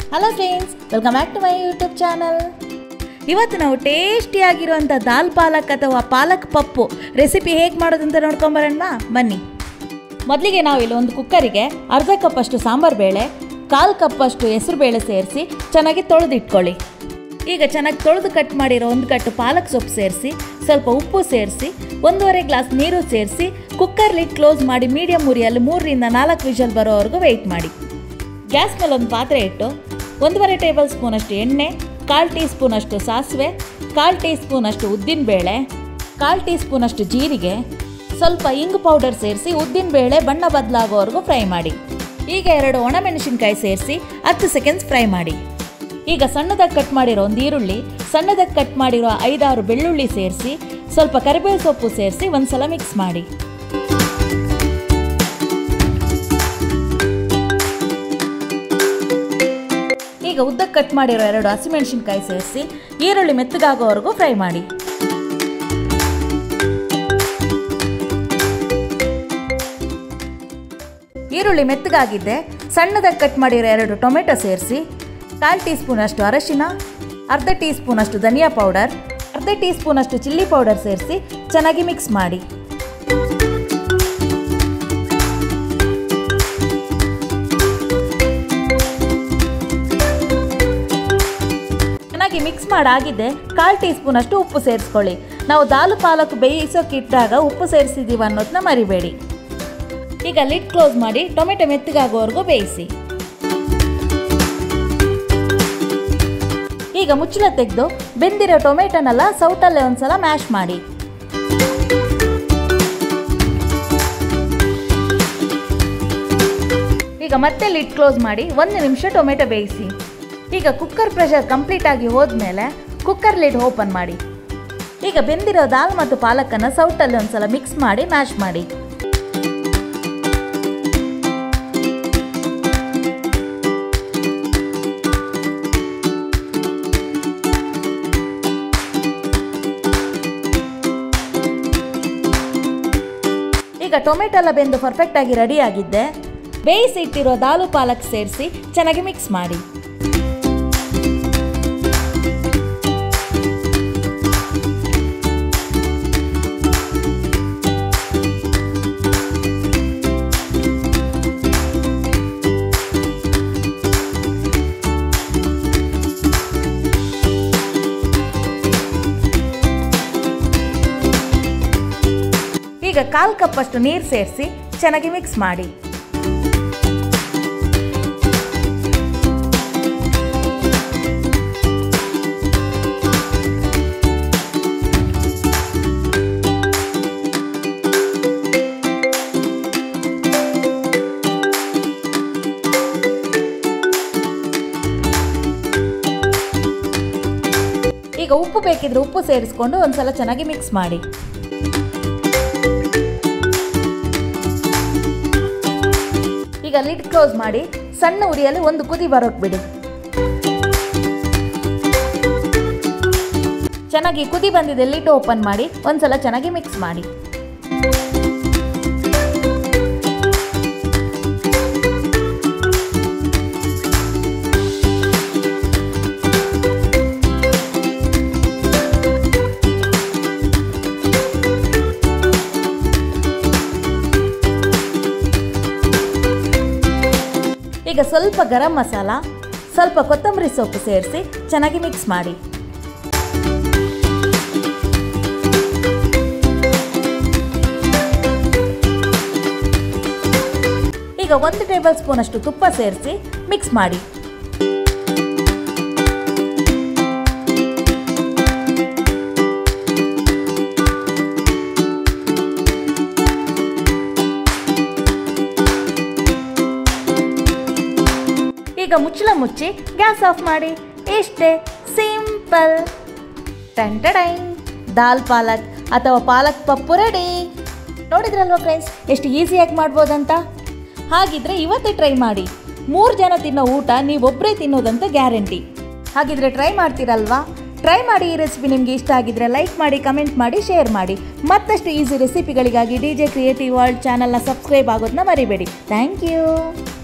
Hello friends, welcome back to my YouTube channel. ಇವತ್ತು ನಾವು ಟೇಸ್ಟಿಯಾಗಿರುವಂಥ ದಾಲ್ ಪಾಲಕ್ ಅಥವಾ ಪಾಲಕ್ ಪಪ್ಪು ರೆಸಿಪಿ ಹೇಗೆ ಮಾಡೋದಂತ ನೋಡ್ಕೊಂಬರೋಣ ಬನ್ನಿ. ಮೊದಲಿಗೆ ನಾವು ಇಲ್ಲಿ ಒಂದು ಕುಕ್ಕರಿಗೆ ಅರ್ಧ ಕಪ್ಪಷ್ಟು ಸಾಂಬಾರು ಬೇಳೆ, 1/4 ಕಪ್ಪಷ್ಟು ಹೆಸರು ಬೇಳೆ ಸೇರಿಸಿ ಚೆನ್ನಾಗಿ ತೊಳೆದಿಟ್ಕೊಳ್ಳಿ. ಈಗ ಚೆನ್ನಾಗಿ ತೊಳೆದು ಕಟ್ ಮಾಡಿರೋ 1 ಕಟ್ಟು ಪಾಲಕ್ ಸೊಪ್ಪು ಸೇರಿಸಿ, ಸ್ವಲ್ಪ ಉಪ್ಪು ಸೇರಿಸಿ, 1.5 ಗ್ಲಾಸ್ ನೀರು ಸೇರಿಸಿ ಕುಕ್ಕರ್ ಲಿಡ್ ಕ್ಲೋಸ್ ಮಾಡಿ ಮೀಡಿಯಮ್ ಉರಿಯಲ್ಲಿ 3 ರಿಂದ 4 ವಿಷಲ್ ಬರೋವರೆಗೂ ವೆಯ್ಟ್ ಮಾಡಿ. ಗ್ಯಾಸ್ ಮೇಲೆ ಒಂದು ಪಾತ್ರೆ ಇಟ್ಟು 1.5 ಟೇಬಲ್ ಸ್ಪೂನಷ್ಟು ಎಣ್ಣೆ, 1/4 ಟೀ ಸ್ಪೂನಷ್ಟು ಸಾಸಿವೆ, 1/4 ಟೀ ಸ್ಪೂನಷ್ಟು ಉದ್ದಿನಬೇಳೆ, 1/4 ಟೀ ಸ್ಪೂನಷ್ಟು ಜೀರಿಗೆ, ಸ್ವಲ್ಪ ಇಂಗು ಪೌಡರ್ ಸೇರಿಸಿ ಉದ್ದಿನಬೇಳೆ ಬಣ್ಣ ಬದಲಾಗೋವರೆಗೂ ಫ್ರೈ ಮಾಡಿ. ಈಗ 2 ಒಣಮೆಣಸಿನ್ಕಾಯಿ ಸೇರಿಸಿ 10 ಸೆಕೆಂಡ್ಸ್ ಫ್ರೈ ಮಾಡಿ. ಈಗ ಸಣ್ಣದಾಗಿ ಕಟ್ ಮಾಡಿರೋ 1 ಈರುಳ್ಳಿ, ಸಣ್ಣದಾಗಿ ಕಟ್ ಮಾಡಿರೋ 5-6 ಬೆಳ್ಳುಳ್ಳಿ ಸೇರಿಸಿ, ಸ್ವಲ್ಪ ಕರಿಬೇವು ಸೊಪ್ಪು ಸೇರಿಸಿ ಒಂದ್ಸಲ ಮಿಕ್ಸ್ ಮಾಡಿ. ಈಗ ಉದ್ದಕ್ಕೆ ಕಟ್ ಮಾಡಿರೋ 2 ಹಸಿಮೆಣಸಿನ್ಕಾಯಿ ಸೇರಿಸಿ ಈರುಳ್ಳಿ ಮೆತ್ತಗಾಗೋವರೆಗೂ ಫ್ರೈ ಮಾಡಿ. ಈರುಳ್ಳಿ ಮೆತ್ತಗಾಗಿದ್ದೆ ಸಣ್ಣದಾಗಿ ಕಟ್ ಮಾಡಿರೋ 2 ಟೊಮೆಟೊ ಸೇರಿಸಿ 1/4 ಟೀ ಸ್ಪೂನಷ್ಟು ಅರಶಿನ, ಅರ್ಧ ಟೀ ಸ್ಪೂನಷ್ಟು ಧನಿಯಾ ಪೌಡರ್, ಅರ್ಧ ಟೀ ಸ್ಪೂನಷ್ಟು ಚಿಲ್ಲಿ ಪೌಡರ್ ಸೇರಿಸಿ ಚೆನ್ನಾಗಿ ಮಿಕ್ಸ್ ಮಾಡಿ. ಚೆನ್ನಾಗಿ ಮಿಕ್ಸ್ ಮಾಡಾಗಿದೆ 1/4 ಟೀ ಸ್ಪೂನಷ್ಟು ಉಪ್ಪು ಸೇರಿಸ್ಕೊಳ್ಳಿ. ನಾವು ದಾಲ್ ಪಾಲಕ್ ಬೇಯಿಸೋಕೆ ಇಟ್ಟಾಗ ಉಪ್ಪು ಸೇರಿಸಿದ್ದೀವಿ ಅನ್ನೋದನ್ನ ಮರಿಬೇಡಿ. ಈಗ ಲಿಡ್ ಕ್ಲೋಸ್ ಮಾಡಿ ಟೊಮೆಟೊ ಮೆತ್ತಗಾಗೋವರೆಗೂ ಬೇಯಿಸಿ. ಈಗ ಮುಚ್ಚಳ ತೆಗೆದು ಬೆಂದಿರೋ ಟೊಮೆಟೊನೆಲ್ಲ ಸೌಟಲ್ಲೇ ಒಂದ್ಸಲ ಮ್ಯಾಶ್ ಮಾಡಿ. ಈಗ ಮತ್ತೆ ಲಿಡ್ ಕ್ಲೋಸ್ ಮಾಡಿ 1 ನಿಮಿಷ ಟೊಮೆಟೊ ಬೇಯಿಸಿ. ಈಗ ಕುಕ್ಕರ್ ಪ್ರೆಷರ್ ಕಂಪ್ಲೀಟ್ ಆಗಿ ಹೋದ್ಮೇಲೆ ಕುಕ್ಕರ್ ಲಿಡ್ ಓಪನ್ ಮಾಡಿ. ಈಗ ಬೆಂದಿರೋ ದಾಲ್ ಮತ್ತು ಪಾಲಕನ್ನು ಸೌಟಲ್ಲಿ ಒಂದ್ಸಲ ಮಿಕ್ಸ್ ಮಾಡಿ ಮ್ಯಾಶ್ ಮಾಡಿ. ಈಗ ಟೊಮೆಟೊ ಎಲ್ಲ ಬೆಂದು ಪರ್ಫೆಕ್ಟ್ ಆಗಿ ರೆಡಿ ಆಗಿದ್ದೆ. ಬೇಯಿಸಿ ಇಟ್ಟಿರೋ ದಾಲು ಪಾಲಕ್ ಸೇರಿಸಿ ಚೆನ್ನಾಗಿ ಮಿಕ್ಸ್ ಮಾಡಿ. ಈಗ 1/4 ಕಪ್ಪಷ್ಟು ನೀರು ಸೇರಿಸಿ ಚೆನ್ನಾಗಿ ಮಿಕ್ಸ್ ಮಾಡಿ. ಈಗ ಉಪ್ಪು ಬೇಕಿದ್ರೆ ಉಪ್ಪು ಸೇರಿಸ್ಕೊಂಡು ಒಂದ್ಸಲ ಚೆನ್ನಾಗಿ ಮಿಕ್ಸ್ ಮಾಡಿ. ಈಗ ಲಿಡ್ ಕ್ಲೋಸ್ ಮಾಡಿ ಸಣ್ಣ ಉರಿಯಲ್ಲಿ 1 ಕುದಿ ಬರೋಕೆ ಬಿಡಿ. ಚೆನ್ನಾಗಿ ಕುದಿ ಬಂದಿದೆ, ಲಿಡ್ ಓಪನ್ ಮಾಡಿ ಒಂದ್ಸಲ ಚೆನ್ನಾಗಿ ಮಿಕ್ಸ್ ಮಾಡಿ. ಈಗ ಸ್ವಲ್ಪ ಗರಂ ಮಸಾಲ, ಸ್ವಲ್ಪ ಕೊತ್ತಂಬರಿ ಸೊಪ್ಪು ಸೇರಿಸಿ ಚೆನ್ನಾಗಿ ಮಿಕ್ಸ್ ಮಾಡಿ. ಈಗ 1 ಟೇಬಲ್ ಸ್ಪೂನ್ ಅಷ್ಟು ತುಪ್ಪ ಸೇರಿಸಿ ಮಿಕ್ಸ್ ಮಾಡಿ. ಈಗ ಮುಚ್ಚಳ ಮುಚ್ಚಿ ಗ್ಯಾಸ್ ಆಫ್ ಮಾಡಿ. ಇಷ್ಟೇ, ಸಿಂಪಲ್. ಟಂಟಡೈನ್, ದಾಲ್ ಪಾಲಕ್ ಅಥವಾ ಪಾಲಕ್ ಪಪ್ಪು ರೆಡಿ. ನೋಡಿದ್ರಲ್ವ ಫ್ರೆಂಡ್ಸ್, ಎಷ್ಟು ಈಸಿಯಾಗಿ ಮಾಡ್ಬೋದಂತ. ಹಾಗಿದ್ರೆ ಇವತ್ತೇ ಟ್ರೈ ಮಾಡಿ. 3 ಜನ ತಿನ್ನೋ ಊಟ ನೀವೊಬ್ಬರೇ ತಿನ್ನೋದಂತ ಗ್ಯಾರಂಟಿ. ಹಾಗಿದ್ರೆ ಟ್ರೈ ಮಾಡ್ತೀರಲ್ವಾ? ಟ್ರೈ ಮಾಡಿ. ಈ ರೆಸಿಪಿ ನಿಮಗೆ ಇಷ್ಟ ಆಗಿದ್ರೆ ಲೈಕ್ ಮಾಡಿ, ಕಮೆಂಟ್ ಮಾಡಿ, ಶೇರ್ ಮಾಡಿ. ಮತ್ತಷ್ಟು ಈಸಿ ರೆಸಿಪಿಗಳಿಗಾಗಿ DJ ಕ್ರಿಯೇಟಿವ್ ವರ್ಲ್ಡ್ ಚಾನಲ್ನ ಸಬ್ಸ್ಕ್ರೈಬ್ ಆಗೋದನ್ನ ಮರಿಬೇಡಿ. Thank you.